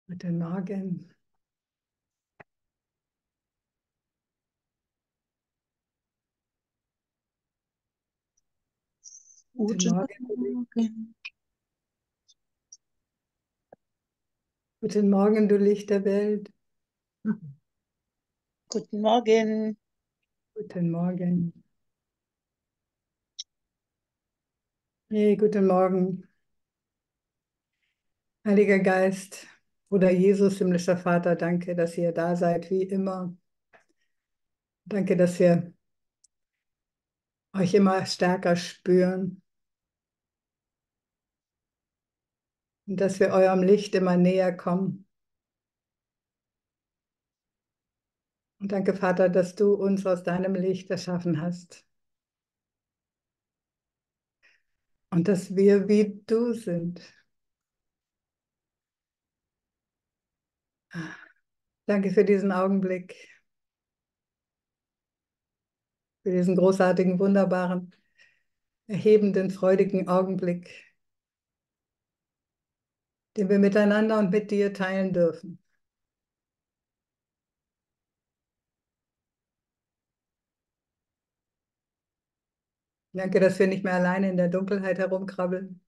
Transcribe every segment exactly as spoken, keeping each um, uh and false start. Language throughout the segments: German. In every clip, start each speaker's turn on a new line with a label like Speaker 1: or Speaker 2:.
Speaker 1: Guten Morgen. Guten
Speaker 2: Guten
Speaker 1: Morgen, du Licht.
Speaker 2: Morgen.
Speaker 1: Guten Morgen, du Licht der Welt.
Speaker 2: Guten Morgen.
Speaker 1: Guten Morgen. Hey, guten Morgen. Heiliger Geist, Bruder Jesus, himmlischer Vater, danke, dass ihr da seid, wie immer. Danke, dass wir euch immer stärker spüren und dass wir eurem Licht immer näher kommen. Und danke, Vater, dass du uns aus deinem Licht erschaffen hast und dass wir wie du sind. Danke für diesen Augenblick, für diesen großartigen, wunderbaren, erhebenden, freudigen Augenblick, den wir miteinander und mit dir teilen dürfen. Danke, dass wir nicht mehr alleine in der Dunkelheit herumkrabbeln,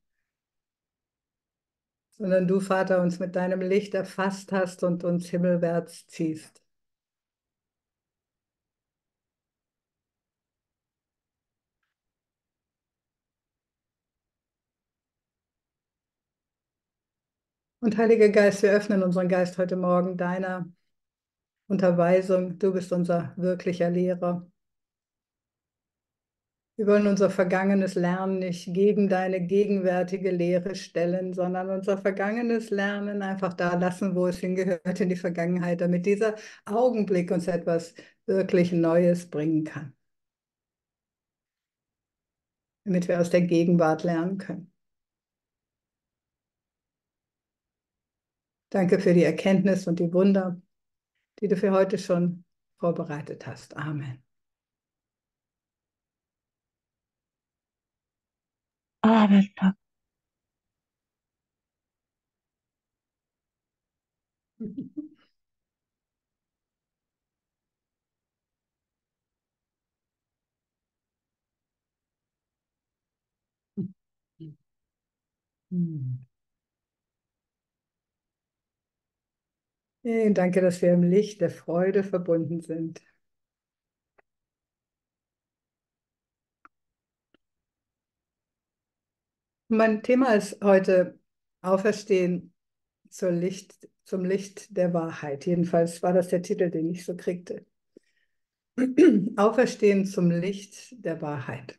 Speaker 1: sondern du, Vater, uns mit deinem Licht erfasst hast und uns himmelwärts ziehst. Und Heiliger Geist, wir öffnen unseren Geist heute Morgen deiner Unterweisung. Du bist unser wirklicher Lehrer. Wir wollen unser vergangenes Lernen nicht gegen deine gegenwärtige Lehre stellen, sondern unser vergangenes Lernen einfach da lassen, wo es hingehört, in die Vergangenheit, damit dieser Augenblick uns etwas wirklich Neues bringen kann, damit wir aus der Gegenwart lernen können. Danke für die Erkenntnis und die Wunder, die du für heute schon vorbereitet hast. Amen.
Speaker 2: Amen.
Speaker 1: Hey, danke, dass wir im Licht der Freude verbunden sind. Mein Thema ist heute Auferstehen zur Licht, zum Licht der Wahrheit. Jedenfalls war das der Titel, den ich so kriegte. Auferstehen zum Licht der Wahrheit.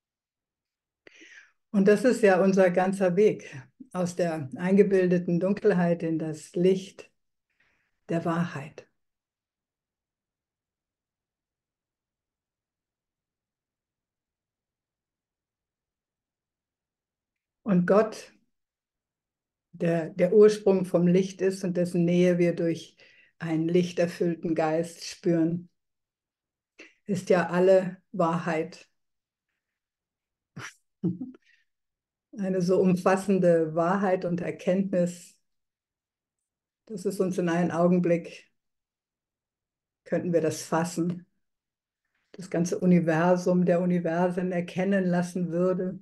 Speaker 1: Und das ist ja unser ganzer Weg aus der eingebildeten Dunkelheit in das Licht der Wahrheit. Und Gott, der der Ursprung vom Licht ist und dessen Nähe wir durch einen lichterfüllten Geist spüren, ist ja alle Wahrheit. Eine so umfassende Wahrheit und Erkenntnis, dass es uns in einen Augenblick, könnten wir das fassen, das ganze Universum der Universen erkennen lassen würde.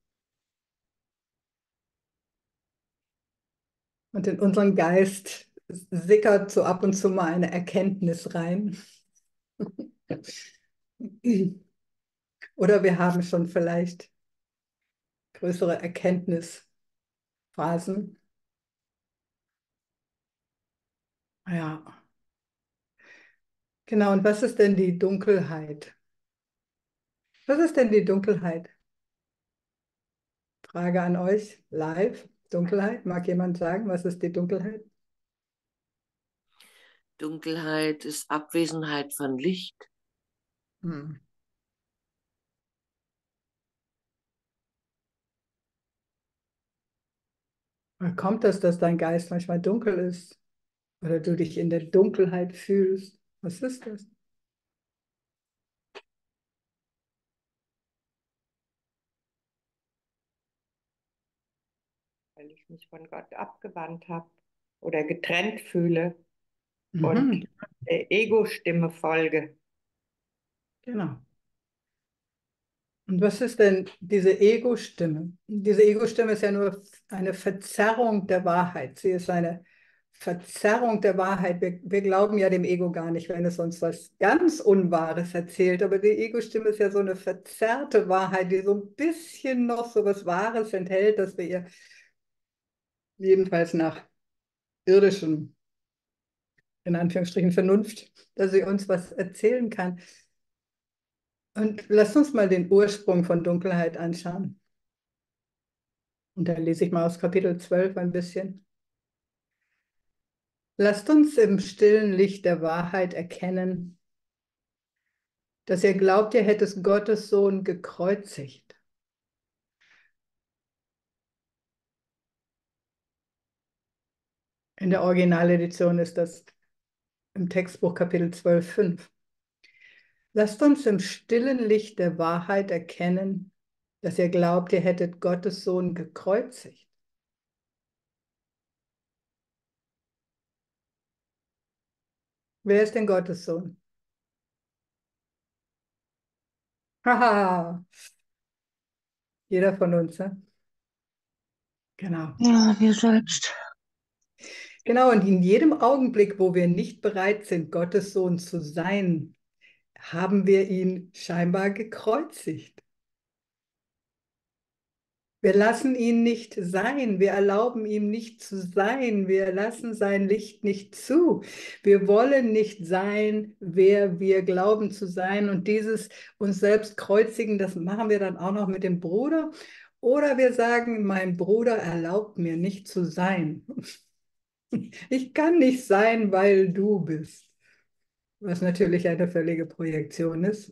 Speaker 1: Und in unseren Geist sickert so ab und zu mal eine Erkenntnis rein. Oder wir haben schon vielleicht größere Erkenntnisphasen. Ja, genau. Und was ist denn die Dunkelheit? Was ist denn die Dunkelheit? Frage an euch live. Dunkelheit, mag jemand sagen, was ist die Dunkelheit?
Speaker 3: Dunkelheit ist Abwesenheit von Licht.
Speaker 1: Hm. Woher kommt das, dass dein Geist manchmal dunkel ist oder du dich in der Dunkelheit fühlst? Was ist das?
Speaker 4: Weil ich mich von Gott abgewandt habe oder getrennt fühle und
Speaker 1: Mhm,
Speaker 4: der Ego-Stimme folge.
Speaker 1: genau. Und was ist denn diese Ego-Stimme? Diese Ego-Stimme ist ja nur eine Verzerrung der Wahrheit. Sie ist eine Verzerrung der Wahrheit. Wir, wir glauben ja dem Ego gar nicht, wenn es uns was ganz Unwahres erzählt. Aber die Ego-Stimme ist ja so eine verzerrte Wahrheit, die so ein bisschen noch so was Wahres enthält, dass wir ihr jedenfalls nach irdischem, in Anführungsstrichen, Vernunft, dass sie uns was erzählen kann. Und lasst uns mal den Ursprung von Dunkelheit anschauen. Und da lese ich mal aus Kapitel zwölf ein bisschen. Lasst uns im stillen Licht der Wahrheit erkennen, dass ihr glaubt, ihr hättet Gottes Sohn gekreuzigt. In der Originaledition ist das im Textbuch Kapitel zwölf, fünf. Lasst uns im stillen Licht der Wahrheit erkennen, dass ihr glaubt, ihr hättet Gottes Sohn gekreuzigt. Wer ist denn Gottes Sohn? Haha, jeder von uns, ne? Genau.
Speaker 2: Ja, wir selbst.
Speaker 1: Genau, und in jedem Augenblick, wo wir nicht bereit sind, Gottes Sohn zu sein, haben wir ihn scheinbar gekreuzigt. Wir lassen ihn nicht sein, wir erlauben ihm nicht zu sein, wir lassen sein Licht nicht zu. Wir wollen nicht sein, wer wir glauben zu sein. Und dieses uns selbst kreuzigen, das machen wir dann auch noch mit dem Bruder. Oder wir sagen, mein Bruder erlaubt mir nicht zu sein. Ich kann nicht sein, weil du bist. Was natürlich eine völlige Projektion ist.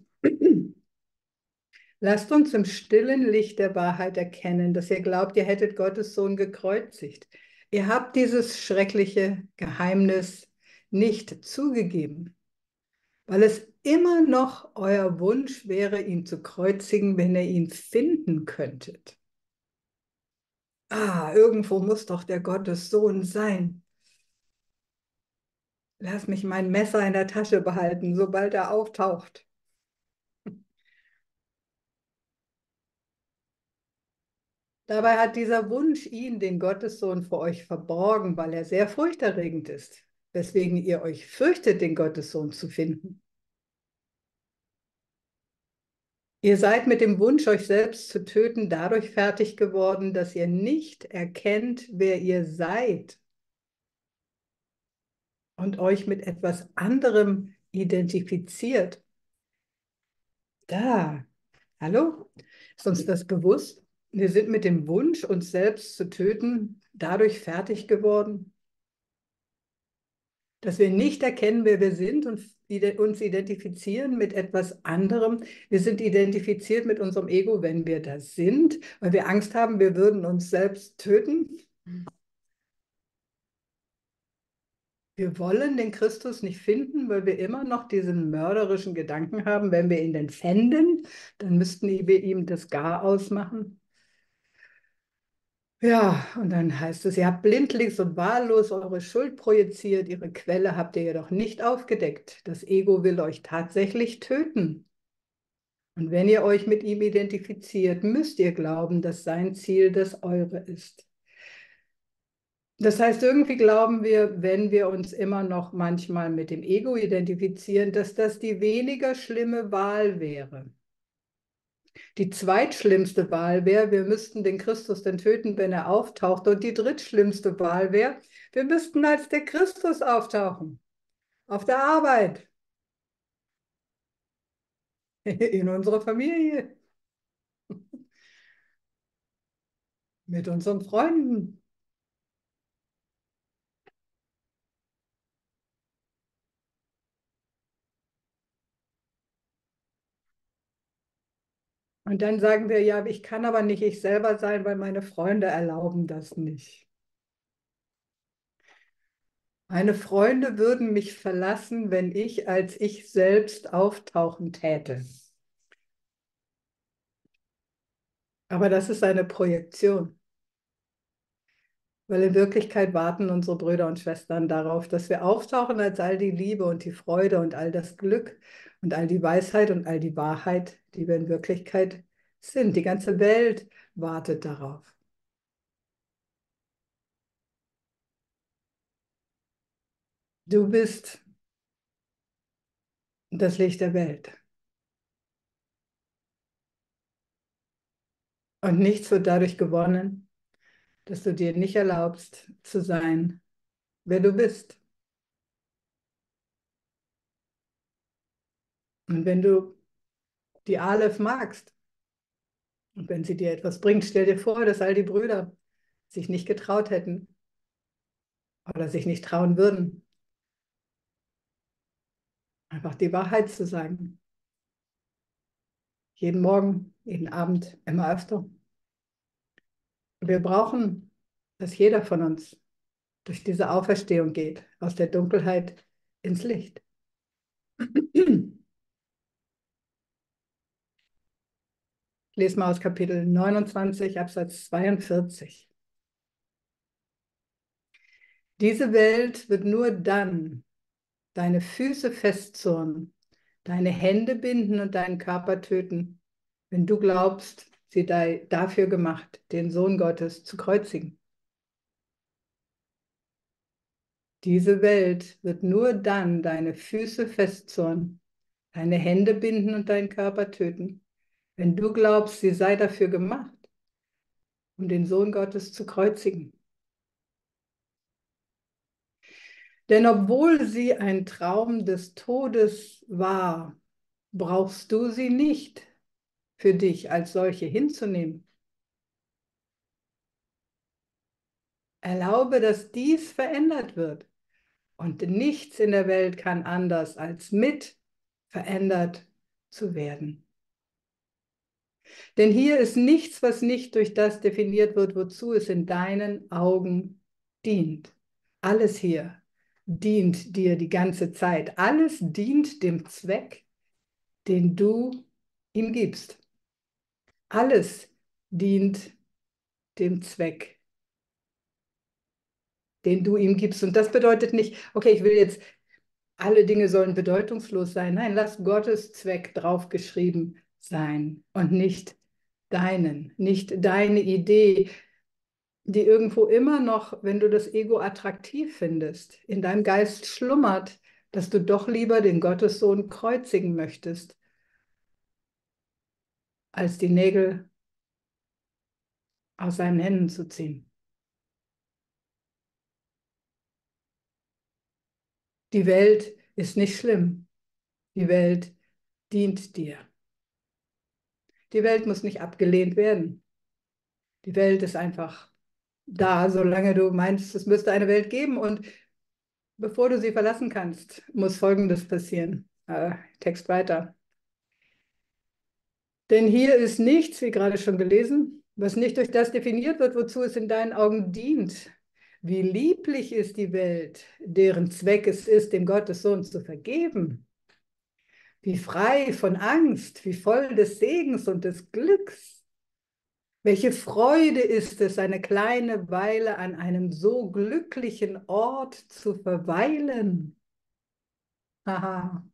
Speaker 1: Lasst uns im stillen Licht der Wahrheit erkennen, dass ihr glaubt, ihr hättet Gottes Sohn gekreuzigt. Ihr habt dieses schreckliche Geheimnis nicht zugegeben, weil es immer noch euer Wunsch wäre, ihn zu kreuzigen, wenn ihr ihn finden könntet. Ah, irgendwo muss doch der Gottes Sohn sein. Lass mich mein Messer in der Tasche behalten, sobald er auftaucht. Dabei hat dieser Wunsch ihn, den Gottessohn, vor euch verborgen, weil er sehr furchterregend ist, weswegen ihr euch fürchtet, den Gottessohn zu finden. Ihr seid mit dem Wunsch, euch selbst zu töten, dadurch fertig geworden, dass ihr nicht erkennt, wer ihr seid und euch mit etwas anderem identifiziert. Da, hallo? Ist uns das bewusst? Wir sind mit dem Wunsch, uns selbst zu töten, dadurch fertig geworden, dass wir nicht erkennen, wer wir sind und uns identifizieren mit etwas anderem. Wir sind identifiziert mit unserem Ego, wenn wir das sind, weil wir Angst haben, wir würden uns selbst töten. Wir wollen den Christus nicht finden, weil wir immer noch diesen mörderischen Gedanken haben, wenn wir ihn denn fänden, dann müssten wir ihm das Gar ausmachen. Ja, und dann heißt es, ihr habt blindlings und wahllos eure Schuld projiziert, ihre Quelle habt ihr jedoch nicht aufgedeckt. Das Ego will euch tatsächlich töten. Und wenn ihr euch mit ihm identifiziert, müsst ihr glauben, dass sein Ziel das eure ist. Das heißt, irgendwie glauben wir, wenn wir uns immer noch manchmal mit dem Ego identifizieren, dass das die weniger schlimme Wahl wäre. Die zweitschlimmste Wahl wäre, wir müssten den Christus dann töten, wenn er auftaucht. Und die drittschlimmste Wahl wäre, wir müssten als der Christus auftauchen. Auf der Arbeit. In unserer Familie. Mit unseren Freunden. Und dann sagen wir, ja, ich kann aber nicht ich selber sein, weil meine Freunde erlauben das nicht. Meine Freunde würden mich verlassen, wenn ich als ich selbst auftauchen täte. Aber das ist eine Projektion. Weil in Wirklichkeit warten unsere Brüder und Schwestern darauf, dass wir auftauchen als all die Liebe und die Freude und all das Glück und all die Weisheit und all die Wahrheit, die wir in Wirklichkeit sind. Die ganze Welt wartet darauf. Du bist das Licht der Welt. Und nichts wird dadurch gewonnen, dass du dir nicht erlaubst zu sein, wer du bist. Und wenn du die Aleph magst und wenn sie dir etwas bringt, stell dir vor, dass all die Brüder sich nicht getraut hätten oder sich nicht trauen würden, einfach die Wahrheit zu sagen. Jeden Morgen, jeden Abend, immer öfter. Wir brauchen, dass jeder von uns durch diese Auferstehung geht, aus der Dunkelheit ins Licht. Ich lese mal aus Kapitel neunundzwanzig, Absatz zweiundvierzig. Diese Welt wird nur dann deine Füße festzurren, deine Hände binden und deinen Körper töten, wenn du glaubst, sie sei dafür gemacht, den Sohn Gottes zu kreuzigen. Diese Welt wird nur dann deine Füße festzurren, deine Hände binden und deinen Körper töten, wenn du glaubst, sie sei dafür gemacht, um den Sohn Gottes zu kreuzigen. Denn obwohl sie ein Traum des Todes war, brauchst du sie nicht für dich als solche hinzunehmen. Erlaube, dass dies verändert wird. Und nichts in der Welt kann anders als mit verändert zu werden. Denn hier ist nichts, was nicht durch das definiert wird, wozu es in deinen Augen dient. Alles hier dient dir die ganze Zeit. Alles dient dem Zweck, den du ihm gibst. Alles dient dem Zweck, den du ihm gibst. Und das bedeutet nicht, okay, ich will jetzt, alle Dinge sollen bedeutungslos sein. Nein, lass Gottes Zweck draufgeschrieben sein und nicht deinen, nicht deine Idee, die irgendwo immer noch, wenn du das Ego attraktiv findest, in deinem Geist schlummert, dass du doch lieber den Gottessohn kreuzigen möchtest, als die Nägel aus seinen Händen zu ziehen. Die Welt ist nicht schlimm. Die Welt dient dir. Die Welt muss nicht abgelehnt werden. Die Welt ist einfach da, solange du meinst, es müsste eine Welt geben. Und bevor du sie verlassen kannst, muss Folgendes passieren. Äh, Text weiter. Denn hier ist nichts, wie gerade schon gelesen, was nicht durch das definiert wird, wozu es in deinen Augen dient. Wie lieblich ist die Welt, deren Zweck es ist, dem Gottessohn zu vergeben. Wie frei von Angst, wie voll des Segens und des Glücks. Welche Freude ist es, eine kleine Weile an einem so glücklichen Ort zu verweilen. Haha.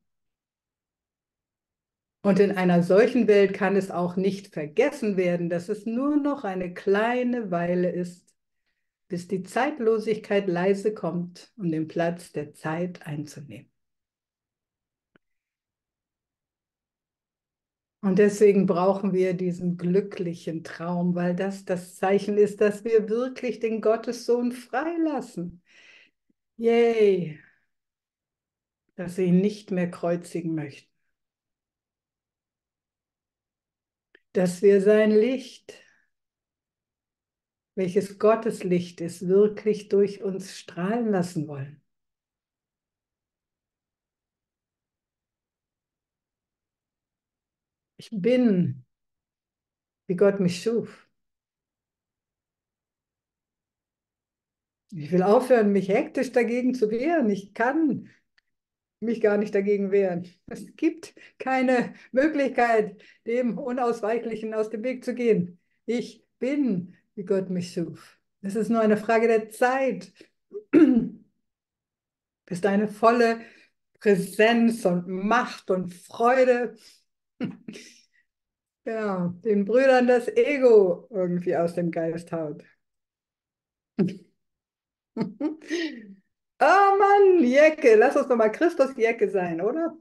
Speaker 1: Und in einer solchen Welt kann es auch nicht vergessen werden, dass es nur noch eine kleine Weile ist, bis die Zeitlosigkeit leise kommt, um den Platz der Zeit einzunehmen. Und deswegen brauchen wir diesen glücklichen Traum, weil das das Zeichen ist, dass wir wirklich den Gottessohn freilassen. Yay! Dass wir ihn nicht mehr kreuzigen möchten. Dass wir sein Licht, welches Gottes Licht ist, wirklich durch uns strahlen lassen wollen. Ich bin, wie Gott mich schuf. Ich will aufhören, mich hektisch dagegen zu wehren. Ich kann mich gar nicht dagegen wehren. Es gibt keine Möglichkeit, dem Unausweichlichen aus dem Weg zu gehen. Ich bin, wie Gott mich schuf. Es ist nur eine Frage der Zeit, bis deine volle Präsenz und Macht und Freude, genau, den Brüdern das Ego irgendwie aus dem Geist haut. Oh Mann, Jecke, lass uns doch mal Christus Jecke sein, oder?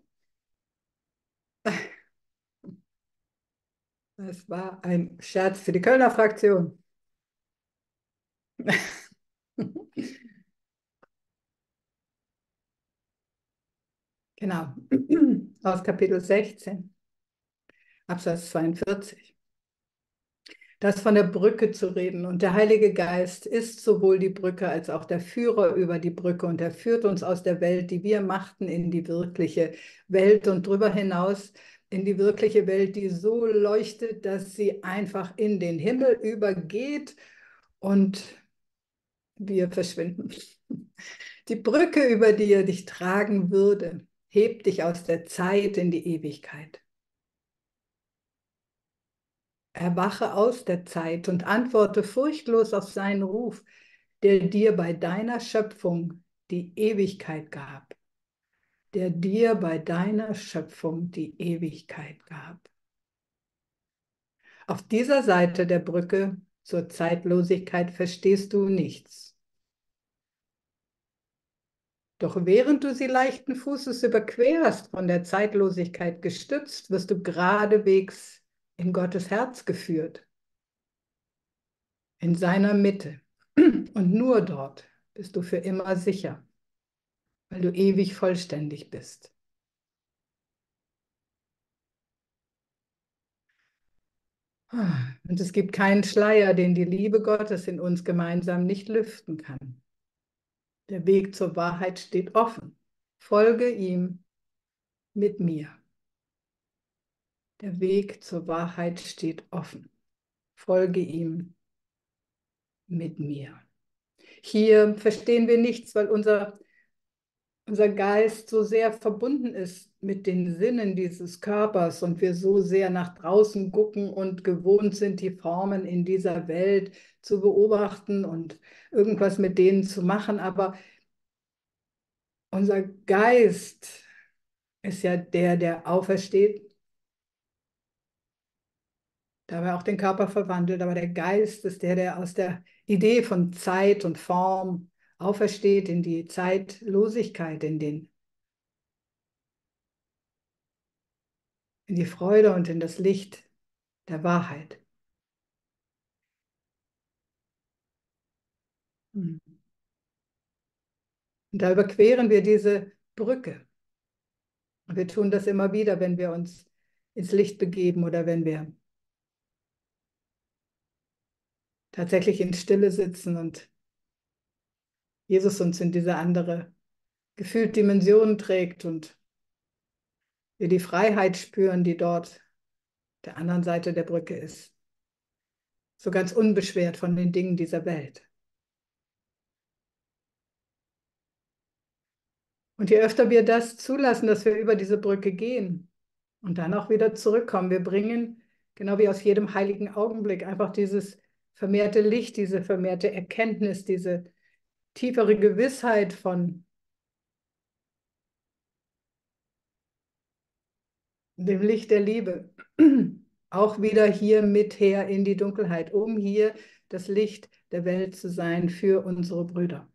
Speaker 1: Das war ein Scherz für die Kölner Fraktion. Genau, aus Kapitel sechzehn, Absatz zweiundvierzig. Das von der Brücke zu reden. Und der Heilige Geist ist sowohl die Brücke als auch der Führer über die Brücke. Und er führt uns aus der Welt, die wir machten, in die wirkliche Welt und darüber hinaus in die wirkliche Welt, die so leuchtet, dass sie einfach in den Himmel übergeht und wir verschwinden. Die Brücke, über die er dich tragen würde, hebt dich aus der Zeit in die Ewigkeit. Erwache aus der Zeit und antworte furchtlos auf seinen Ruf, der dir bei deiner Schöpfung die Ewigkeit gab. Der dir bei deiner Schöpfung die Ewigkeit gab. Auf dieser Seite der Brücke zur Zeitlosigkeit verstehst du nichts. Doch während du sie leichten Fußes überquerst, von der Zeitlosigkeit gestützt, wirst du geradewegs in Gottes Herz geführt. In seiner Mitte. Und nur dort bist du für immer sicher, weil du ewig vollständig bist. Und es gibt keinen Schleier, den die Liebe Gottes in uns gemeinsam nicht lüften kann. Der Weg zur Wahrheit steht offen. Folge ihm mit mir. Der Weg zur Wahrheit steht offen. Folge ihm mit mir. Hier verstehen wir nichts, weil unser, unser Geist so sehr verbunden ist mit den Sinnen dieses Körpers und wir so sehr nach draußen gucken und gewohnt sind, die Formen in dieser Welt zu beobachten und irgendwas mit denen zu machen. Aber unser Geist ist ja der, der aufersteht, dabei auch den Körper verwandelt, aber der Geist ist der, der aus der Idee von Zeit und Form aufersteht in die Zeitlosigkeit, in, den, in die Freude und in das Licht der Wahrheit. Und da überqueren wir diese Brücke. Und wir tun das immer wieder, wenn wir uns ins Licht begeben oder wenn wir tatsächlich in Stille sitzen und Jesus uns in diese andere gefühlt Dimension trägt und wir die Freiheit spüren, die dort der anderen Seite der Brücke ist. So ganz unbeschwert von den Dingen dieser Welt. Und je öfter wir das zulassen, dass wir über diese Brücke gehen und dann auch wieder zurückkommen, wir bringen, genau wie aus jedem heiligen Augenblick, einfach dieses vermehrte Licht, diese vermehrte Erkenntnis, diese tiefere Gewissheit von dem Licht der Liebe, auch wieder hier mit her in die Dunkelheit, um hier das Licht der Welt zu sein für unsere Brüder.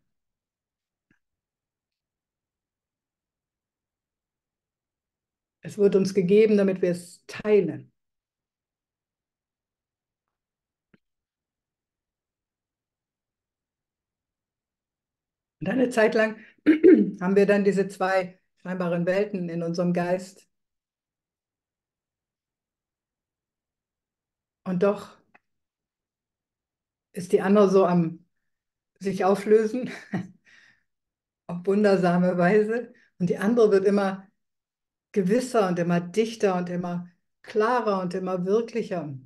Speaker 1: Es wird uns gegeben, damit wir es teilen. Und eine Zeit lang haben wir dann diese zwei scheinbaren Welten in unserem Geist. Und doch ist die andere so am sich auflösen, auf wundersame Weise. Und die andere wird immer gewisser und immer dichter und immer klarer und immer wirklicher.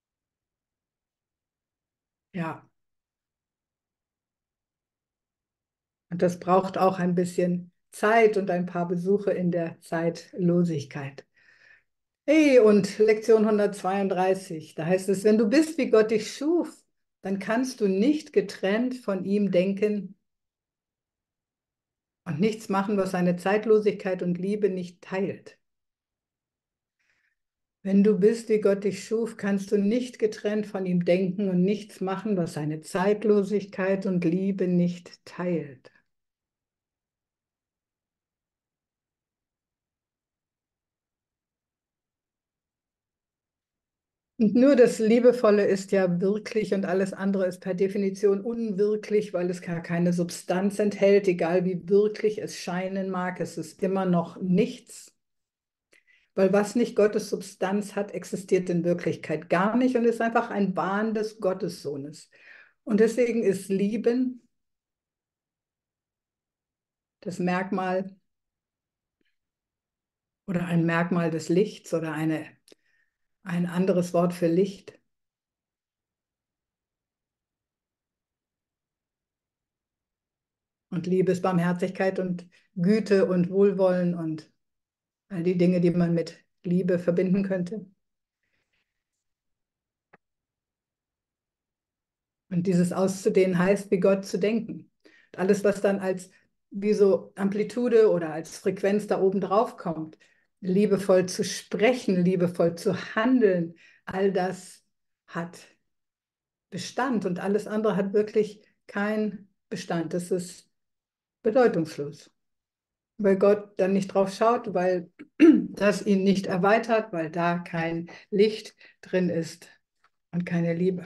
Speaker 1: Ja. Und das braucht auch ein bisschen Zeit und ein paar Besuche in der Zeitlosigkeit. Hey, und Lektion hundertzweiunddreißig, da heißt es, wenn du bist, wie Gott dich schuf, dann kannst du nicht getrennt von ihm denken und nichts machen, was seine Zeitlosigkeit und Liebe nicht teilt. Wenn du bist, wie Gott dich schuf, kannst du nicht getrennt von ihm denken und nichts machen, was seine Zeitlosigkeit und Liebe nicht teilt. Und nur das Liebevolle ist ja wirklich und alles andere ist per Definition unwirklich, weil es gar keine Substanz enthält, egal wie wirklich es scheinen mag, es ist immer noch nichts. Weil was nicht Gottes Substanz hat, existiert in Wirklichkeit gar nicht und ist einfach ein Wahn des Gottessohnes. Und deswegen ist Lieben das Merkmal oder ein Merkmal des Lichts oder eine, ein anderes Wort für Licht. Und Liebe ist Barmherzigkeit und Güte und Wohlwollen und all die Dinge, die man mit Liebe verbinden könnte. Und dieses Auszudehnen heißt, wie Gott zu denken. Und alles, was dann als wie so Amplitude oder als Frequenz da oben drauf kommt, liebevoll zu sprechen, liebevoll zu handeln, all das hat Bestand und alles andere hat wirklich keinen Bestand. Das ist bedeutungslos, weil Gott dann nicht drauf schaut, weil das ihn nicht erweitert, weil da kein Licht drin ist und keine Liebe.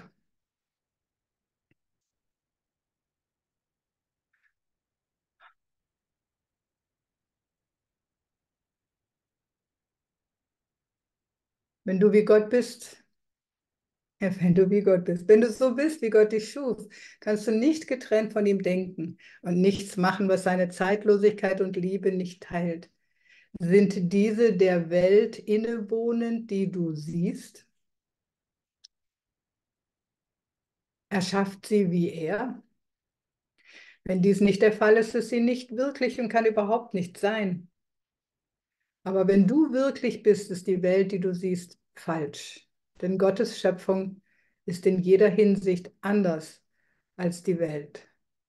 Speaker 1: Wenn du wie Gott bist, ja, wenn du wie Gott bist, wenn du so bist, wie Gott dich schuf, kannst du nicht getrennt von ihm denken und nichts machen, was seine Zeitlosigkeit und Liebe nicht teilt. Sind diese der Welt innewohnend, die du siehst? Erschafft sie wie er? Wenn dies nicht der Fall ist, ist sie nicht wirklich und kann überhaupt nicht sein. Aber wenn du wirklich bist, ist die Welt, die du siehst, falsch. Denn Gottes Schöpfung ist in jeder Hinsicht anders als die Welt.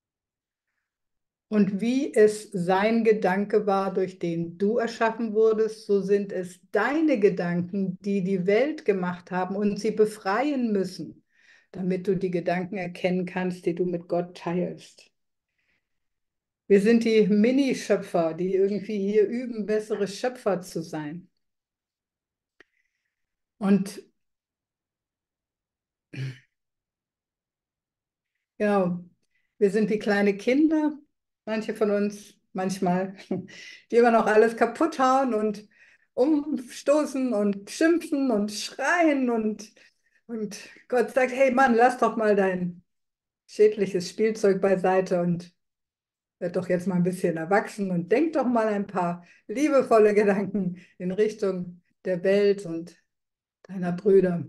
Speaker 1: Und wie es sein Gedanke war, durch den du erschaffen wurdest, so sind es deine Gedanken, die die Welt gemacht haben und sie befreien müssen, damit du die Gedanken erkennen kannst, die du mit Gott teilst. Wir sind die Mini-Schöpfer, die irgendwie hier üben, bessere Schöpfer zu sein. Und ja, wir sind wie kleine Kinder, manche von uns manchmal, die immer noch alles kaputt hauen und umstoßen und schimpfen und schreien und, und Gott sagt, hey Mann, lass doch mal dein schädliches Spielzeug beiseite und werd doch jetzt mal ein bisschen erwachsen und denk doch mal ein paar liebevolle Gedanken in Richtung der Welt und deiner Brüder.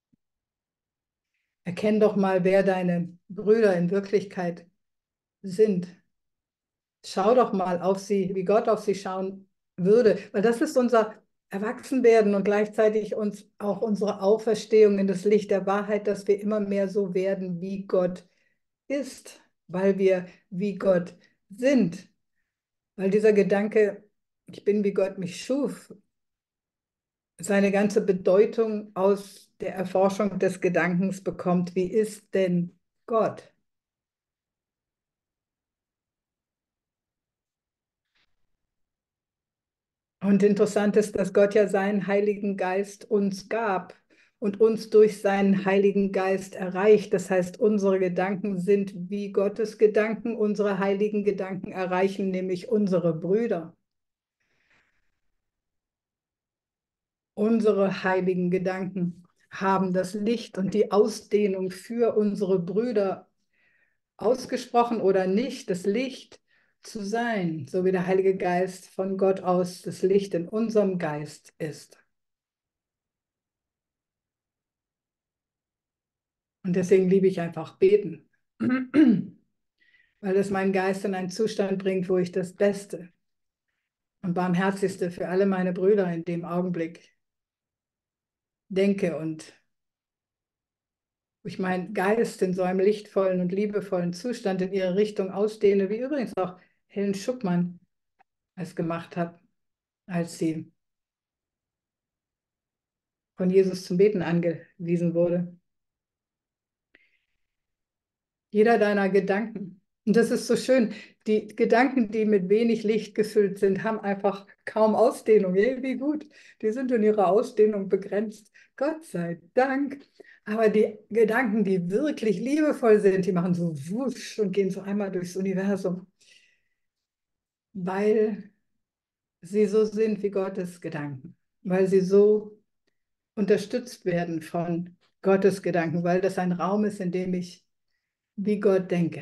Speaker 1: Erkenn doch mal, wer deine Brüder in Wirklichkeit sind. Schau doch mal auf sie, wie Gott auf sie schauen würde, weil das ist unser Erwachsenwerden und gleichzeitig uns auch unsere Auferstehung in das Licht der Wahrheit, dass wir immer mehr so werden, wie Gott ist, weil wir wie Gott sind. Weil dieser Gedanke, ich bin wie Gott mich schuf, seine ganze Bedeutung aus der Erforschung des Gedankens bekommt, wie ist denn Gott? Und interessant ist, dass Gott ja seinen Heiligen Geist uns gab und uns durch seinen Heiligen Geist erreicht. Das heißt, unsere Gedanken sind wie Gottes Gedanken, unsere heiligen Gedanken erreichen nämlich unsere Brüder. Unsere heiligen Gedanken haben das Licht und die Ausdehnung für unsere Brüder ausgesprochen oder nicht, das Licht zu sein, so wie der Heilige Geist von Gott aus das Licht in unserem Geist ist. Und deswegen liebe ich einfach beten, weil es meinen Geist in einen Zustand bringt, wo ich das Beste und Barmherzigste für alle meine Brüder in dem Augenblick denke und wo ich meinen Geist in so einem lichtvollen und liebevollen Zustand in ihre Richtung ausdehne, wie übrigens auch Helen Schuckmann es gemacht hat, als sie von Jesus zum Beten angewiesen wurde. Jeder deiner Gedanken. Und das ist so schön. Die Gedanken, die mit wenig Licht gefüllt sind, haben einfach kaum Ausdehnung. Hey, wie gut. Die sind in ihrer Ausdehnung begrenzt. Gott sei Dank. Aber die Gedanken, die wirklich liebevoll sind, die machen so wusch und gehen so einmal durchs Universum. Weil sie so sind wie Gottes Gedanken. Weil sie so unterstützt werden von Gottes Gedanken. Weil das ein Raum ist, in dem ich wie Gott denke.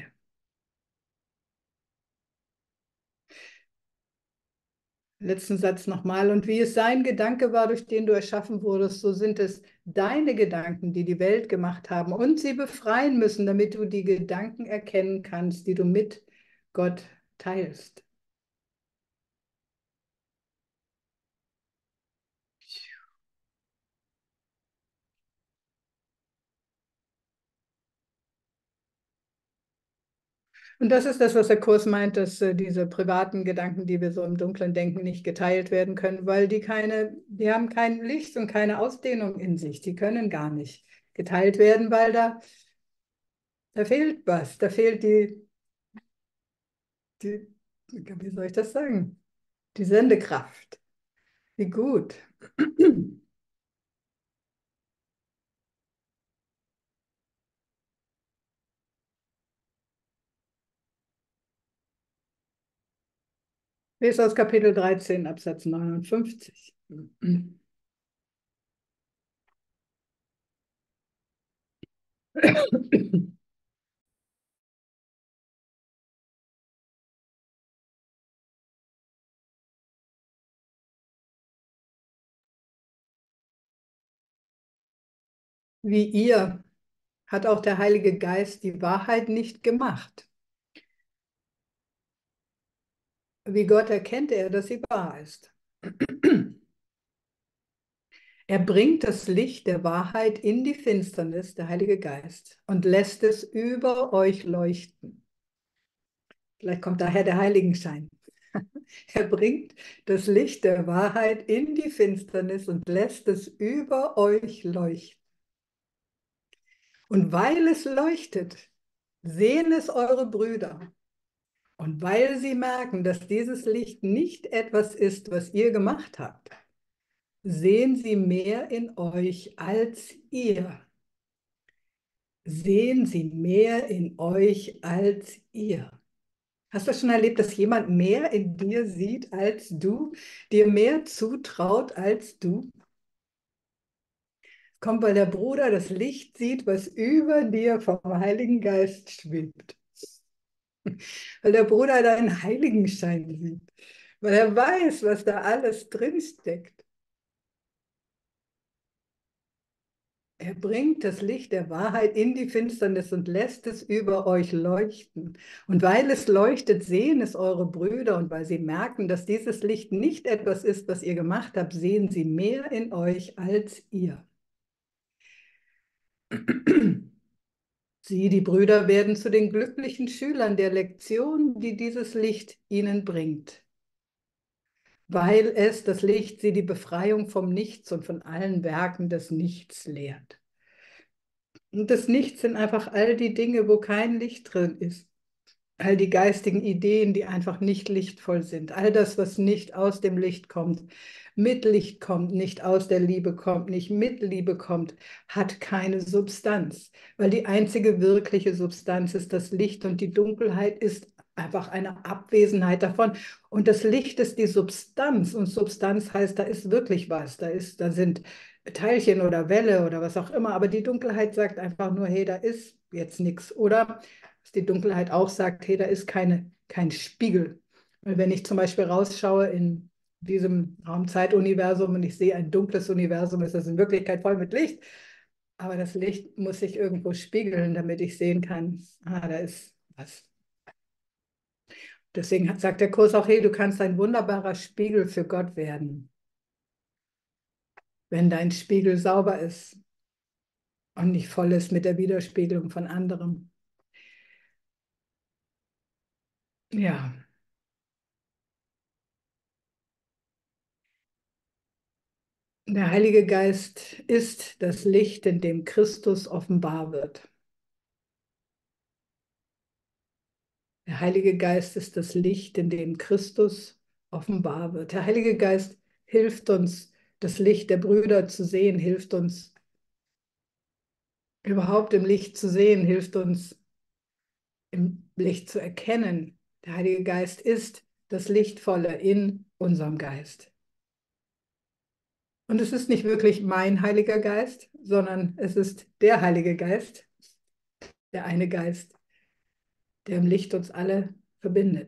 Speaker 1: Letzten Satz nochmal. Und wie es sein Gedanke war, durch den du erschaffen wurdest, so sind es deine Gedanken, die die Welt gemacht haben und sie befreien müssen, damit du die Gedanken erkennen kannst, die du mit Gott teilst. Und das ist das, was der Kurs meint, dass äh, diese privaten Gedanken, die wir so im Dunklen denken, nicht geteilt werden können, weil die keine, die haben kein Licht und keine Ausdehnung in sich. Die können gar nicht geteilt werden, weil da, da fehlt was. Da fehlt die, die, wie soll ich das sagen? Die Sendekraft. Wie gut. Lese aus Kapitel dreizehn, Absatz neunundfünfzig. Wie ihr hat auch der Heilige Geist die Wahrheit nicht gemacht. Wie Gott erkennt er, dass sie wahr ist. Er bringt das Licht der Wahrheit in die Finsternis, der Heilige Geist, und lässt es über euch leuchten. Vielleicht kommt daher der Heiligenschein. Er bringt das Licht der Wahrheit in die Finsternis und lässt es über euch leuchten. Und weil es leuchtet, sehen es eure Brüder. Und weil sie merken, dass dieses Licht nicht etwas ist, was ihr gemacht habt, sehen sie mehr in euch als ihr. Sehen sie mehr in euch als ihr. Hast du schon erlebt, dass jemand mehr in dir sieht als du, dir mehr zutraut als du? Es kommt, weil der Bruder das Licht sieht, was über dir vom Heiligen Geist schwebt. Weil der Bruder deinen Heiligenschein sieht. Weil er weiß, was da alles drinsteckt. Er bringt das Licht der Wahrheit in die Finsternis und lässt es über euch leuchten. Und weil es leuchtet, sehen es eure Brüder. Und weil sie merken, dass dieses Licht nicht etwas ist, was ihr gemacht habt, sehen sie mehr in euch als ihr. Sie, die Brüder, werden zu den glücklichen Schülern der Lektion, die dieses Licht ihnen bringt. Weil es, das Licht, sie die Befreiung vom Nichts und von allen Werken des Nichts lehrt. Und das Nichts sind einfach all die Dinge, wo kein Licht drin ist. All die geistigen Ideen, die einfach nicht lichtvoll sind. All das, was nicht aus dem Licht kommt, mit Licht kommt, nicht aus der Liebe kommt, nicht mit Liebe kommt, hat keine Substanz. Weil die einzige wirkliche Substanz ist das Licht und die Dunkelheit ist einfach eine Abwesenheit davon. Und das Licht ist die Substanz. Und Substanz heißt, da ist wirklich was. Da ist, da sind Teilchen oder Welle oder was auch immer. Aber die Dunkelheit sagt einfach nur, hey, da ist jetzt nichts. Oder dass die Dunkelheit auch sagt, hey, da ist keine, kein Spiegel. Weil wenn ich zum Beispiel rausschaue in diesem Raumzeituniversum und ich sehe ein dunkles Universum, ist das in Wirklichkeit voll mit Licht. Aber das Licht muss sich irgendwo spiegeln, damit ich sehen kann, ah, da ist was. Deswegen sagt der Kurs auch, hey, du kannst ein wunderbarer Spiegel für Gott werden, wenn dein Spiegel sauber ist. und nicht voll ist mit der Widerspiegelung von anderem. Ja. Der Heilige Geist ist das Licht, in dem Christus offenbar wird. Der Heilige Geist ist das Licht, in dem Christus offenbar wird. Der Heilige Geist hilft uns, das Licht der Brüder zu sehen, hilft uns, überhaupt im Licht zu sehen, hilft uns, im Licht zu erkennen. Der Heilige Geist ist das Lichtvolle in unserem Geist. Und es ist nicht wirklich mein Heiliger Geist, sondern es ist der Heilige Geist, der eine Geist, der im Licht uns alle verbindet.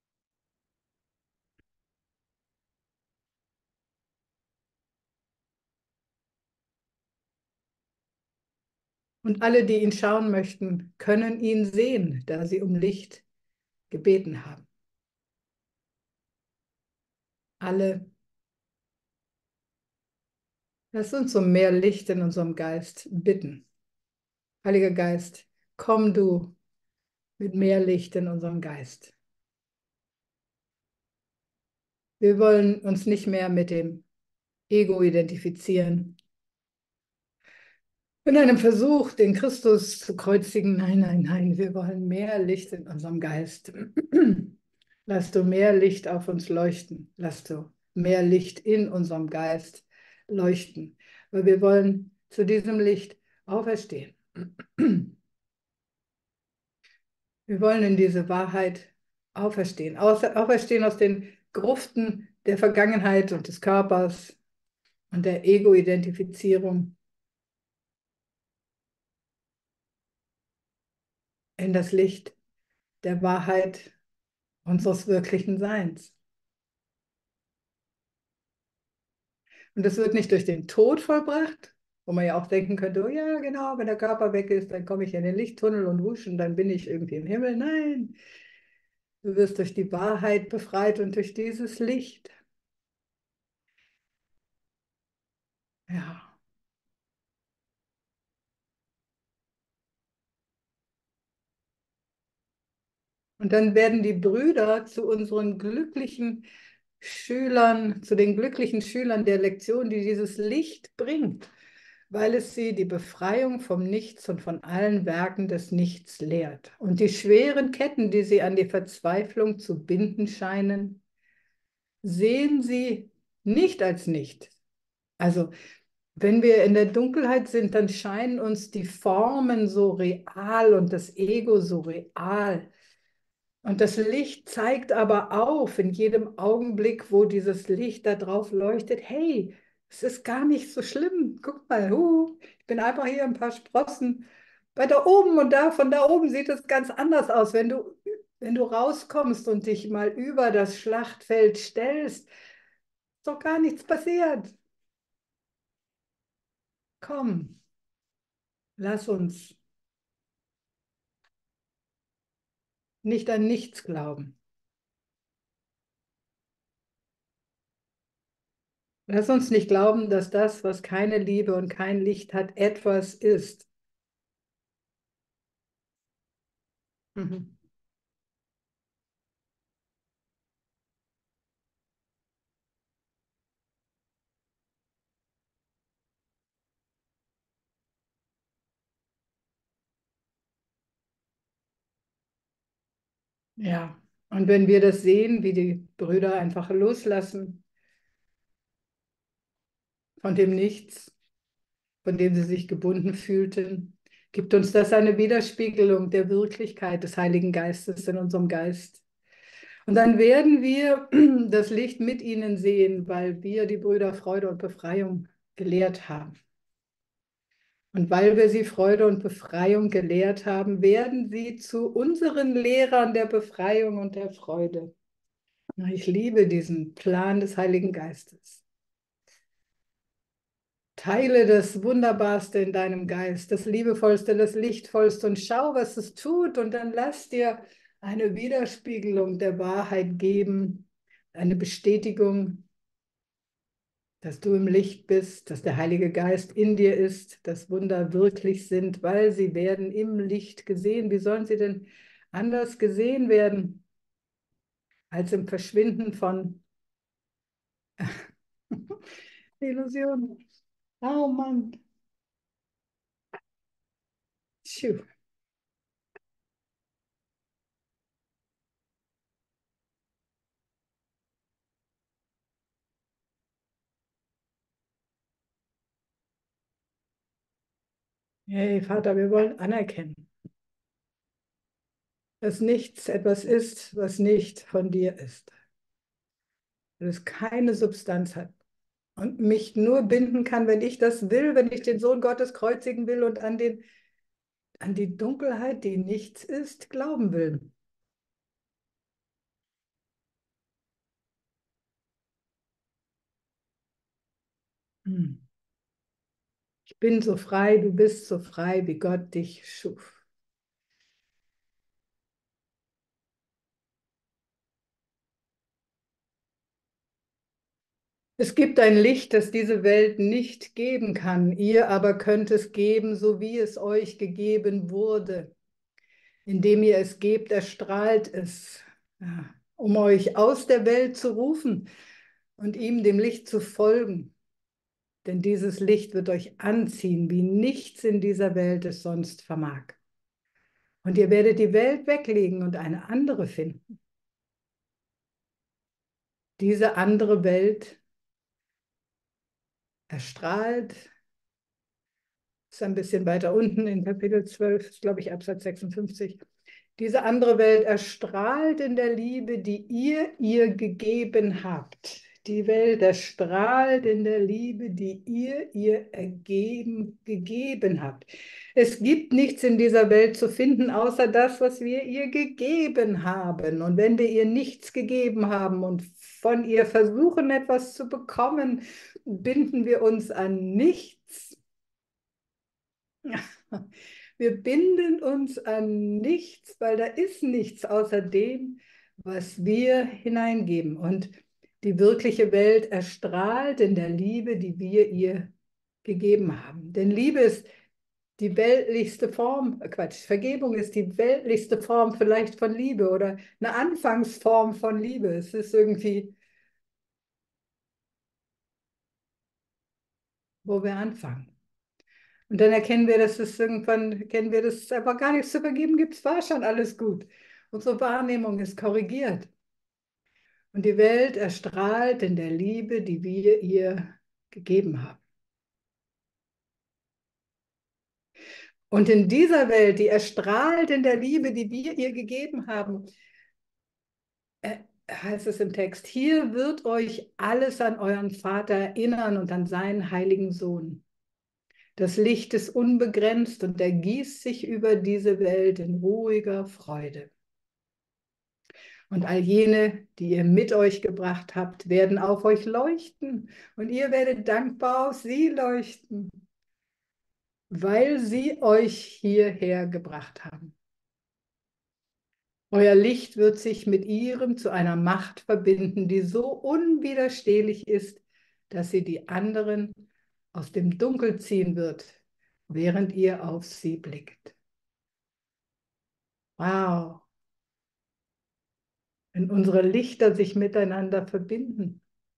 Speaker 1: Und alle, die ihn schauen möchten, können ihn sehen, da sie um Licht gebeten haben. Alle. Lass uns um mehr Licht in unserem Geist bitten. Heiliger Geist, komm du mit mehr Licht in unserem Geist. Wir wollen uns nicht mehr mit dem Ego identifizieren. In einem Versuch, den Christus zu kreuzigen, nein, nein, nein, wir wollen mehr Licht in unserem Geist. Lass du mehr Licht auf uns leuchten. Lass du mehr Licht in unserem Geist leuchten. Weil wir wollen zu diesem Licht auferstehen. Wir wollen in diese Wahrheit auferstehen. Auferstehen aus den Gruften der Vergangenheit und des Körpers und der Ego-Identifizierung in das Licht der Wahrheit unseres wirklichen Seins. Und das wird nicht durch den Tod vollbracht, wo man ja auch denken könnte, oh ja, genau, wenn der Körper weg ist, dann komme ich in den Lichttunnel und wusch und dann bin ich irgendwie im Himmel. Nein, du wirst durch die Wahrheit befreit und durch dieses Licht. Ja. Und dann werden die Brüder zu unseren glücklichen Schülern, zu den glücklichen Schülern der Lektion, die dieses Licht bringt, weil es sie die Befreiung vom Nichts und von allen Werken des Nichts lehrt. Und die schweren Ketten, die sie an die Verzweiflung zu binden scheinen, sehen sie nicht als nicht. Also wenn wir in der Dunkelheit sind, dann scheinen uns die Formen so real und das Ego so real. Und das Licht zeigt aber auf in jedem Augenblick, wo dieses Licht da drauf leuchtet, hey, es ist gar nicht so schlimm. Guck mal, huh, ich bin einfach hier ein paar Sprossen weiter oben und da, von da oben sieht es ganz anders aus. Wenn du, wenn du rauskommst und dich mal über das Schlachtfeld stellst, ist doch gar nichts passiert. Komm, lass uns nicht an nichts glauben. Lass uns nicht glauben, dass das, was keine Liebe und kein Licht hat, etwas ist. Mhm. Ja, und wenn wir das sehen, wie die Brüder einfach loslassen von dem Nichts, von dem sie sich gebunden fühlten, gibt uns das eine Widerspiegelung der Wirklichkeit des Heiligen Geistes in unserem Geist. Und dann werden wir das Licht mit ihnen sehen, weil wir die Brüder Freude und Befreiung gelehrt haben. Und weil wir sie Freude und Befreiung gelehrt haben, werden sie zu unseren Lehrern der Befreiung und der Freude. Ich liebe diesen Plan des Heiligen Geistes. Teile das Wunderbarste in deinem Geist, das Liebevollste, das Lichtvollste und schau, was es tut. Und dann lass dir eine Widerspiegelung der Wahrheit geben, eine Bestätigung dass du im Licht bist, dass der Heilige Geist in dir ist, dass Wunder wirklich sind, weil sie werden im Licht gesehen. Wie sollen sie denn anders gesehen werden, als im Verschwinden von Illusionen? Oh Mann. Tschuh. Hey Vater, wir wollen anerkennen, dass nichts etwas ist, was nicht von dir ist. Dass es keine Substanz hat und mich nur binden kann, wenn ich das will, wenn ich den Sohn Gottes kreuzigen will und an, den, an die Dunkelheit, die nichts ist, glauben will. Hm. Ich bin so frei, du bist so frei, wie Gott dich schuf. Es gibt ein Licht, das diese Welt nicht geben kann. Ihr aber könnt es geben, so wie es euch gegeben wurde. Indem ihr es gebt, erstrahlt es, ja, um euch aus der Welt zu rufen und ihm, dem Licht, zu folgen. Denn dieses Licht wird euch anziehen, wie nichts in dieser Welt es sonst vermag. Und ihr werdet die Welt weglegen und eine andere finden. Diese andere Welt erstrahlt, ist ein bisschen weiter unten in Kapitel zwölf, glaube ich, Absatz sechsundfünfzig. Diese andere Welt erstrahlt in der Liebe, die ihr ihr gegeben habt. Die Welt erstrahlt in der Liebe, die ihr ihr ergeben, gegeben habt. Es gibt nichts in dieser Welt zu finden, außer das, was wir ihr gegeben haben. Und wenn wir ihr nichts gegeben haben und von ihr versuchen, etwas zu bekommen, binden wir uns an nichts. Wir binden uns an nichts, weil da ist nichts außer dem, was wir hineingeben. Und die wirkliche Welt erstrahlt in der Liebe, die wir ihr gegeben haben. Denn Liebe ist die weltlichste Form, Quatsch, Vergebung ist die weltlichste Form vielleicht von Liebe oder eine Anfangsform von Liebe. Es ist irgendwie, wo wir anfangen. Und dann erkennen wir, dass es irgendwann, erkennen wir, dass es einfach gar nichts zu vergeben gibt. Es war schon alles gut. Unsere Wahrnehmung ist korrigiert. Und die Welt erstrahlt in der Liebe, die wir ihr gegeben haben. Und in dieser Welt, die erstrahlt in der Liebe, die wir ihr gegeben haben, äh, heißt es im Text, hier wird euch alles an euren Vater erinnern und an seinen heiligen Sohn. Das Licht ist unbegrenzt und ergießt sich über diese Welt in ruhiger Freude. Und all jene, die ihr mit euch gebracht habt, werden auf euch leuchten und ihr werdet dankbar auf sie leuchten, weil sie euch hierher gebracht haben. Euer Licht wird sich mit ihrem zu einer Macht verbinden, die so unwiderstehlich ist, dass sie die anderen aus dem Dunkel ziehen wird, während ihr auf sie blickt. Wow. Wenn unsere Lichter sich miteinander verbinden.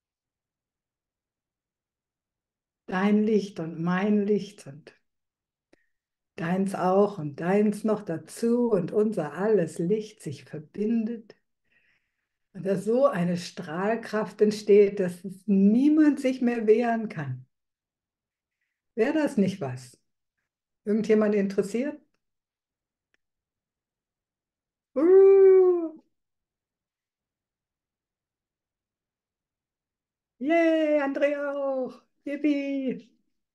Speaker 1: Dein Licht und mein Licht und deins auch und deins noch dazu und unser alles Licht sich verbindet. Und dass so eine Strahlkraft entsteht, dass es niemand sich mehr wehren kann. Wäre das nicht was? Irgendjemand interessiert? Uh, yay, Andrea auch. Yippie.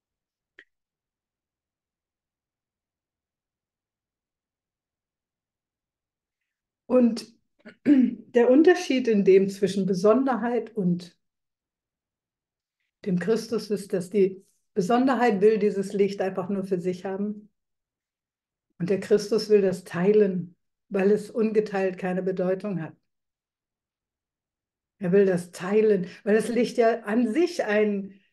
Speaker 1: Und der Unterschied in dem zwischen Besonderheit und dem Christus ist, dass die Besonderheit will dieses Licht einfach nur für sich haben. Und der Christus will das teilen, weil es ungeteilt keine Bedeutung hat. Er will das teilen, weil das Licht ja an sich ein,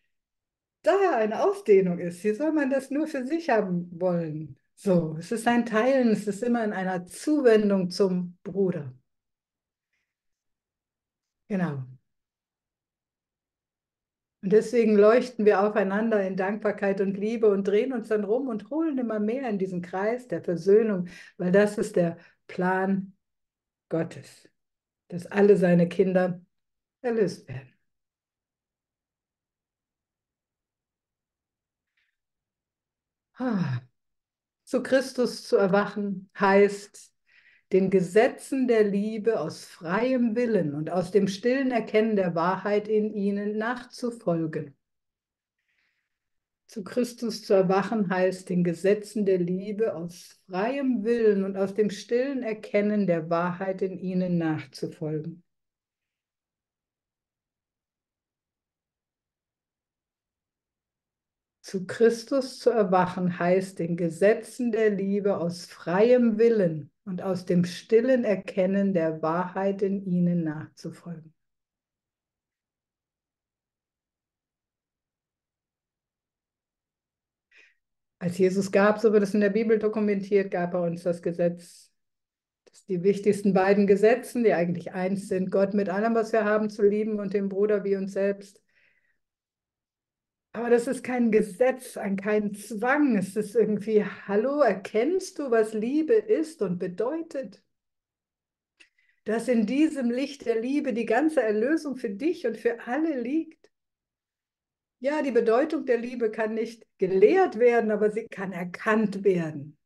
Speaker 1: da eine Ausdehnung ist. Wie soll man das nur für sich haben wollen? So, es ist ein Teilen, es ist immer in einer Zuwendung zum Bruder. Genau. Und deswegen leuchten wir aufeinander in Dankbarkeit und Liebe und drehen uns dann rum und holen immer mehr in diesen Kreis der Versöhnung, weil das ist der Plan Gottes, dass alle seine Kinder erlöst werden. Ah. Zu Christus zu erwachen heißt, den Gesetzen der Liebe aus freiem Willen und aus dem stillen Erkennen der Wahrheit in ihnen nachzufolgen. Zu Christus zu erwachen heißt, den Gesetzen der Liebe aus freiem Willen und aus dem stillen Erkennen der Wahrheit in ihnen nachzufolgen. Zu Christus zu erwachen heißt, den Gesetzen der Liebe aus freiem Willen und aus dem stillen Erkennen der Wahrheit in ihnen nachzufolgen. Als Jesus gab, so wird es in der Bibel dokumentiert, gab er uns das Gesetz. Das sind die wichtigsten beiden Gesetzen, die eigentlich eins sind, Gott mit allem, was wir haben, zu lieben und den Bruder wie uns selbst. Aber das ist kein Gesetz, kein Zwang. Es ist irgendwie, hallo, erkennst du, was Liebe ist und bedeutet? Dass in diesem Licht der Liebe die ganze Erlösung für dich und für alle liegt. Ja, die Bedeutung der Liebe kann nicht gelehrt werden, aber sie kann erkannt werden.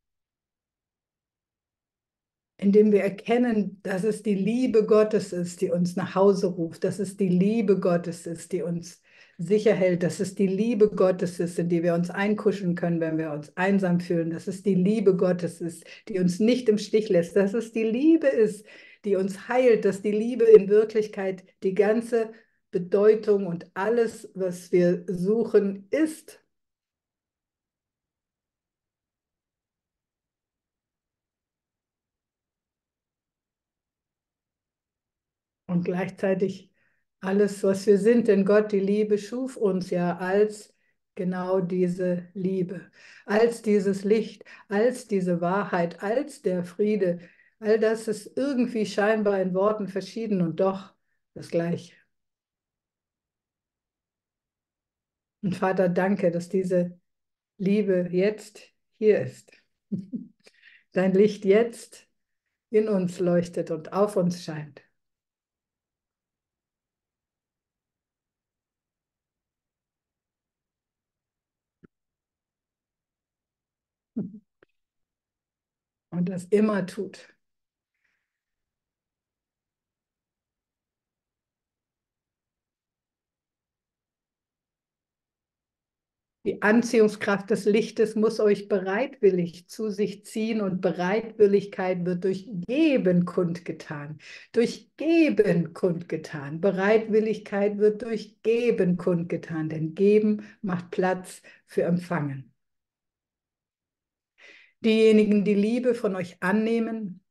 Speaker 1: Indem wir erkennen, dass es die Liebe Gottes ist, die uns nach Hause ruft, dass es die Liebe Gottes ist, die uns sicher hält, dass es die Liebe Gottes ist, in die wir uns einkuscheln können, wenn wir uns einsam fühlen, dass es die Liebe Gottes ist, die uns nicht im Stich lässt, dass es die Liebe ist, die uns heilt, dass die Liebe in Wirklichkeit die ganze Bedeutung und alles, was wir suchen, ist. Und gleichzeitig alles, was wir sind, denn Gott, die Liebe, schuf uns ja als genau diese Liebe, als dieses Licht, als diese Wahrheit, als der Friede. All das ist irgendwie scheinbar in Worten verschieden und doch das Gleiche. Und Vater, danke, dass diese Liebe jetzt hier ist. Dein Licht jetzt in uns leuchtet und auf uns scheint. Und das immer tut. Die Anziehungskraft des Lichtes muss euch bereitwillig zu sich ziehen und Bereitwilligkeit wird durch Geben kundgetan. Durch Geben kundgetan. Bereitwilligkeit wird durch Geben kundgetan, denn Geben macht Platz für Empfangen. Diejenigen, die Liebe von euch annehmen,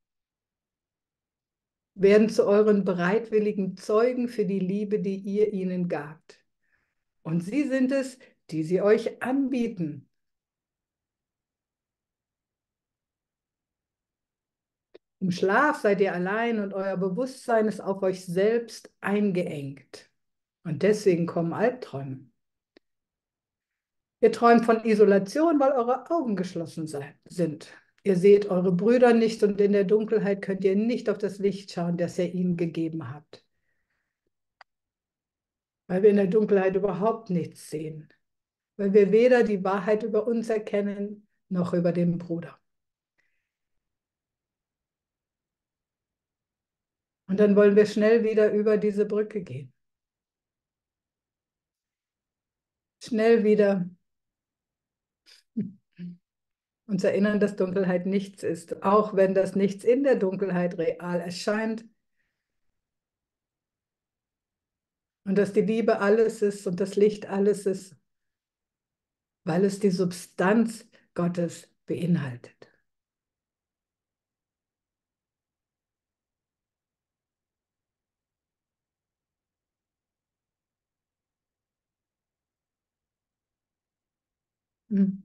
Speaker 1: werden zu euren bereitwilligen Zeugen für die Liebe, die ihr ihnen gabt. Und sie sind es, die sie euch anbieten. Im Schlaf seid ihr allein und euer Bewusstsein ist auf euch selbst eingeengt. Und deswegen kommen Albträume. Ihr träumt von Isolation, weil eure Augen geschlossen sind. Ihr seht eure Brüder nicht und in der Dunkelheit könnt ihr nicht auf das Licht schauen, das ihr ihnen gegeben habt. Weil wir in der Dunkelheit überhaupt nichts sehen. Weil wir weder die Wahrheit über uns erkennen, noch über den Bruder. Und dann wollen wir schnell wieder über diese Brücke gehen. Schnell wieder uns erinnern, dass Dunkelheit nichts ist, auch wenn das Nichts in der Dunkelheit real erscheint. Und dass die Liebe alles ist und das Licht alles ist, weil es die Substanz Gottes beinhaltet. Und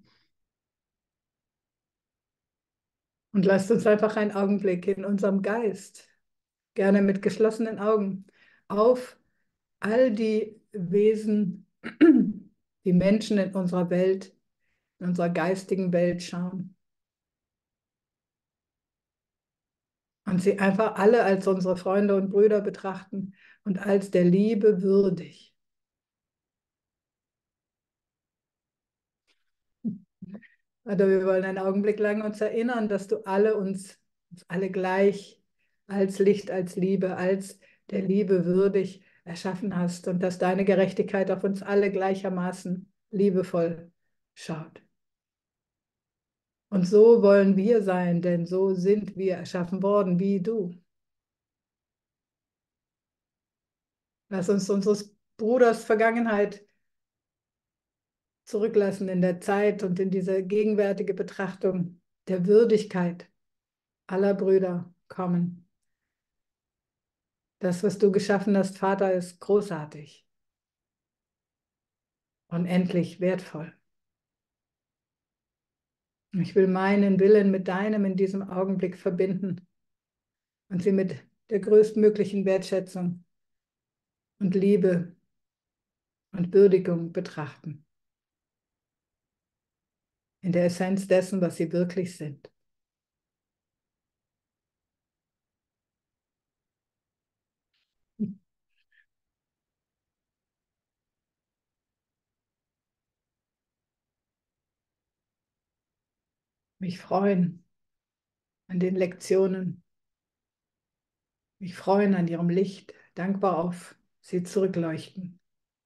Speaker 1: lasst uns einfach einen Augenblick in unserem Geist, gerne mit geschlossenen Augen, auf all die Wesen, die Menschen in unserer Welt, in unserer geistigen Welt schauen. Und sie einfach alle als unsere Freunde und Brüder betrachten und als der Liebe würdig. Also wir wollen einen Augenblick lang uns erinnern, dass du alle uns, uns alle gleich als Licht, als Liebe, als der Liebe würdig erschaffen hast und dass deine Gerechtigkeit auf uns alle gleichermaßen liebevoll schaut. Und so wollen wir sein, denn so sind wir erschaffen worden, wie du. Lass uns unseres Bruders Vergangenheit zurücklassen in der Zeit und in diese gegenwärtige Betrachtung der Würdigkeit aller Brüder kommen. Das, was du geschaffen hast, Vater, ist großartig, unendlich wertvoll. Ich will meinen Willen mit deinem in diesem Augenblick verbinden und sie mit der größtmöglichen Wertschätzung und Liebe und Würdigung betrachten. In der Essenz dessen, was sie wirklich sind. Mich freuen an den Lektionen, mich freuen an ihrem Licht, dankbar auf sie zurückleuchten.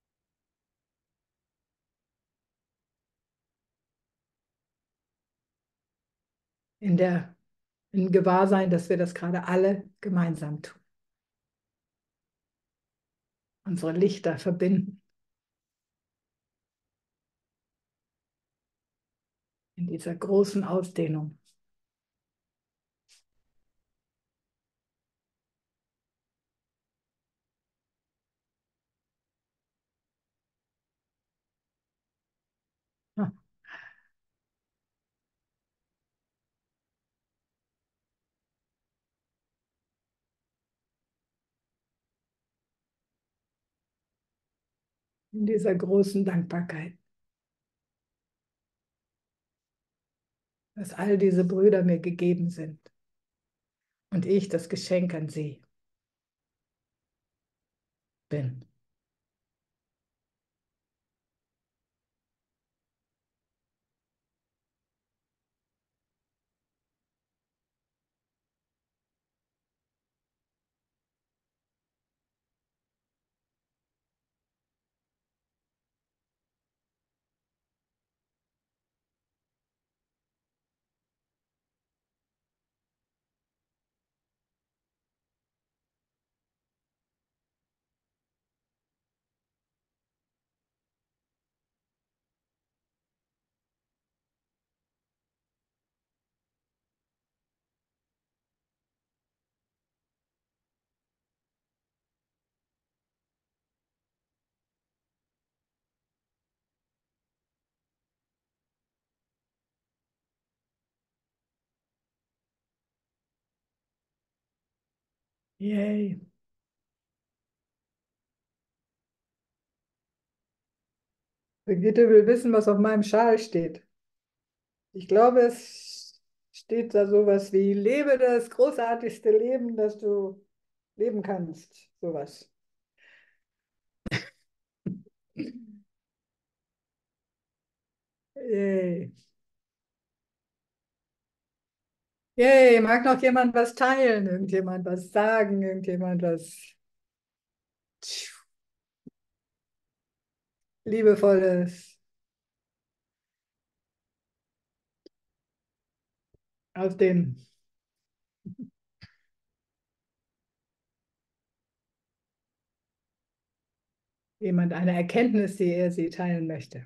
Speaker 1: In der im Gewahrsein, dass wir das gerade alle gemeinsam tun. Unsere Lichter verbinden. In dieser großen Ausdehnung. In dieser großen Dankbarkeit. Dass all diese Brüder mir gegeben sind. Und ich das Geschenk an sie bin. Yay. Brigitte will wissen, was auf meinem Schal steht. Ich glaube, es steht da sowas wie, lebe das großartigste Leben, das du leben kannst. Sowas. Yay. Yay, mag noch jemand was teilen? Irgendjemand was sagen? Irgendjemand was Liebevolles aus dem jemand eine Erkenntnis, die er sie teilen möchte?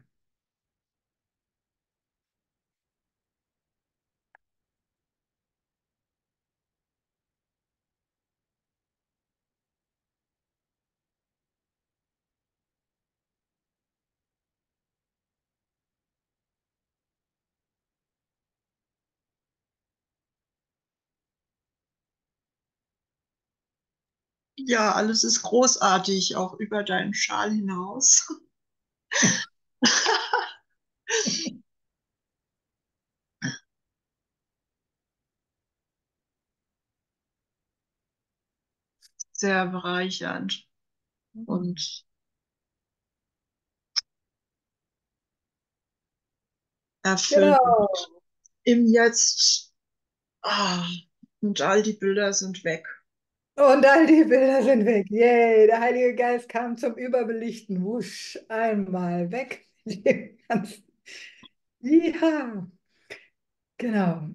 Speaker 2: Ja, alles ist großartig, auch über deinen Schal hinaus. Sehr bereichernd und erfüllend.
Speaker 1: Genau.
Speaker 2: Im Jetzt. Ah, und all die Bilder sind weg.
Speaker 1: Und all die Bilder sind weg. Yay, der Heilige Geist kam zum Überbelichten. Wusch, einmal weg mit dem Ganzen. Ja, genau.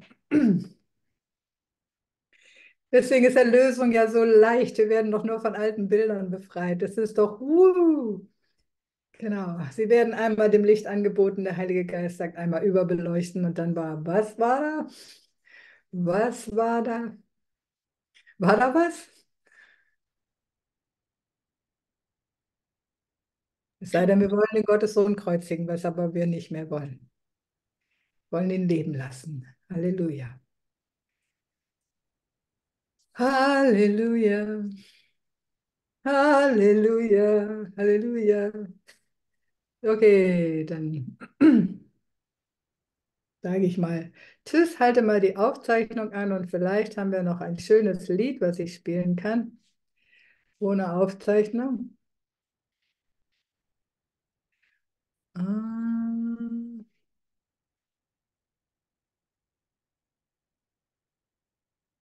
Speaker 1: Deswegen ist Erlösung ja so leicht. Wir werden doch nur von alten Bildern befreit. Das ist doch, wuhu. Genau. Sie werden einmal dem Licht angeboten. Der Heilige Geist sagt einmal überbeleuchten und dann war, was war da? Was war da? War da was? Es sei denn, wir wollen den Gottessohn kreuzigen, was aber wir nicht mehr wollen. Wir wollen ihn leben lassen. Halleluja. Halleluja. Halleluja. Halleluja. Okay, dann sage ich mal Tschüss, halte mal die Aufzeichnung an und vielleicht haben wir noch ein schönes Lied, was ich spielen kann, ohne Aufzeichnung. Ah.